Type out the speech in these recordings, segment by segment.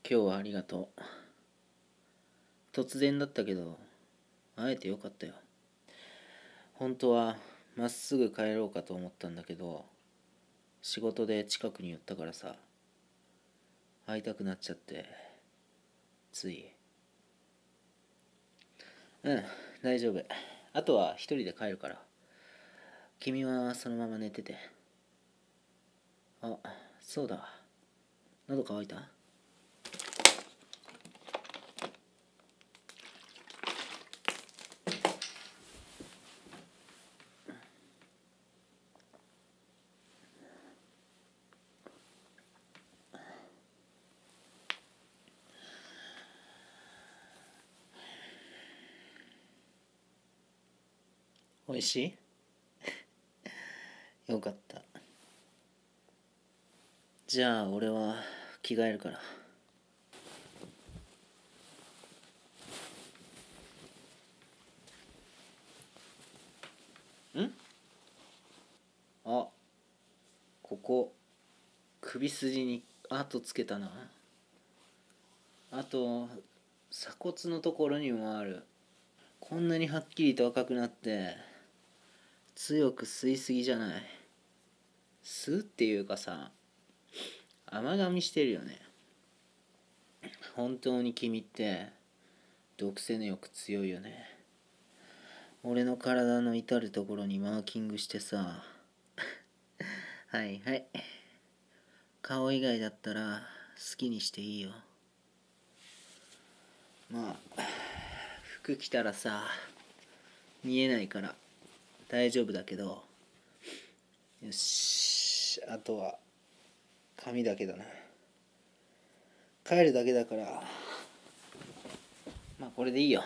今日はありがとう。突然だったけど、会えてよかったよ。本当はまっすぐ帰ろうかと思ったんだけど、仕事で近くに寄ったからさ、会いたくなっちゃって、つい。大丈夫。あとは一人で帰るから。君はそのまま寝てて。あ、そうだ。喉乾いた？おいしい？よかった。じゃあ俺は着替えるから。あ、ここ首筋に跡つけたな。あと鎖骨のところにもある。こんなにはっきりと赤くなって強く吸いすぎじゃない？吸うっていうかさ、甘噛みしてるよね。本当に君って毒性のよく強いよね。俺の体の至る所にマーキングしてさ。はいはい、顔以外だったら好きにしていいよ。まあ服着たらさ見えないから大丈夫だけど。よし、あとは髪だけだな。帰るだけだから、まあこれでいいよ。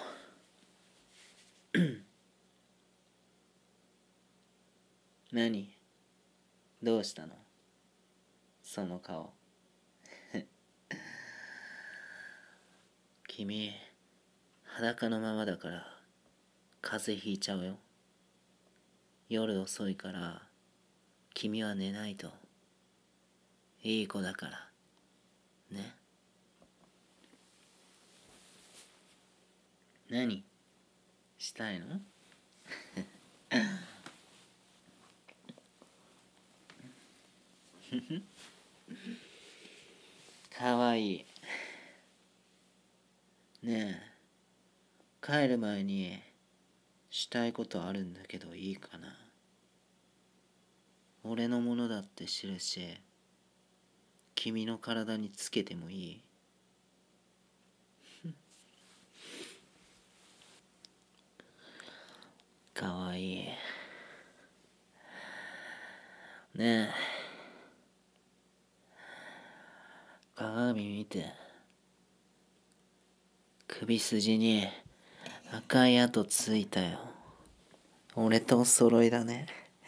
何？どうしたの？その顔。君、裸のままだから風邪ひいちゃうよ。夜遅いから君は寝ないと。いい子だからね。何したいの？かわいいね。え、帰る前にしたいことあるんだけどいいかな？俺のものだって印君の体につけてもいい？かわいいね。え、鏡見て。首筋に赤い跡ついたよ。俺とお揃いだね。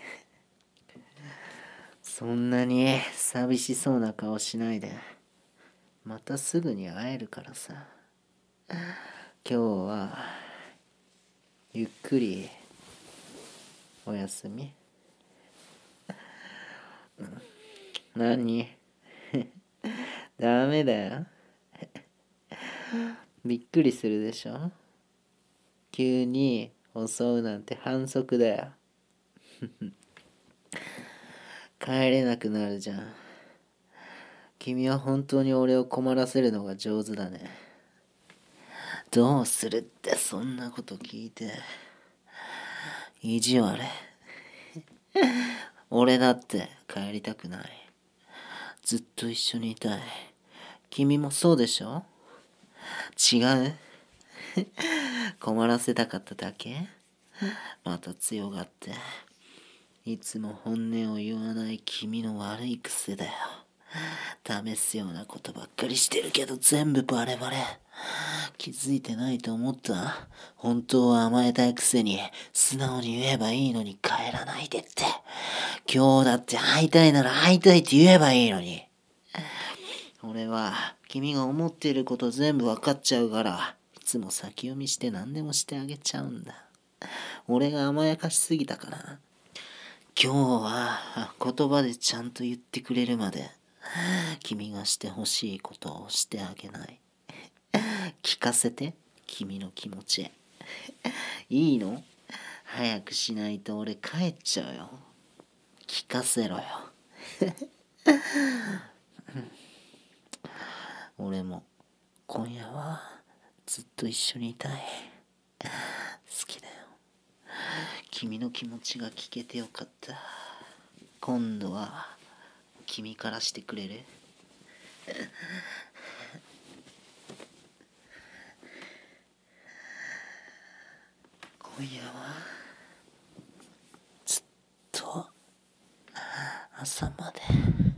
そんなに寂しそうな顔しないで。またすぐに会えるからさ。今日はゆっくりおやすみ。何？ダメだよ。びっくりするでしょ。急に襲うなんて反則だよ。帰れなくなるじゃん。君は本当に俺を困らせるのが上手だね。どうするってそんなこと聞いて。意地悪。俺だって帰りたくない。ずっと一緒にいたい。君もそうでしょ？違う？困らせたかっただけ？また強がって。いつも本音を言わない君の悪い癖だよ。試すようなことばっかりしてるけど全部バレバレ。気づいてないと思った？本当は甘えたいくせに素直に言えばいいのに帰らないでって。今日だって会いたいなら会いたいって言えばいいのに。俺は君が思っていること全部分かっちゃうからいつも先読みして何でもしてあげちゃうんだ。俺が甘やかしすぎたかな。今日は言葉でちゃんと言ってくれるまで君がしてほしいことをしてあげない。聞かせて、君の気持ち。いいの？早くしないと俺帰っちゃうよ。聞かせろよ。俺も今夜はずっと一緒にいたい。好きだよ。君の気持ちが聞けてよかった。今度は君からしてくれる？今夜はずっと朝まで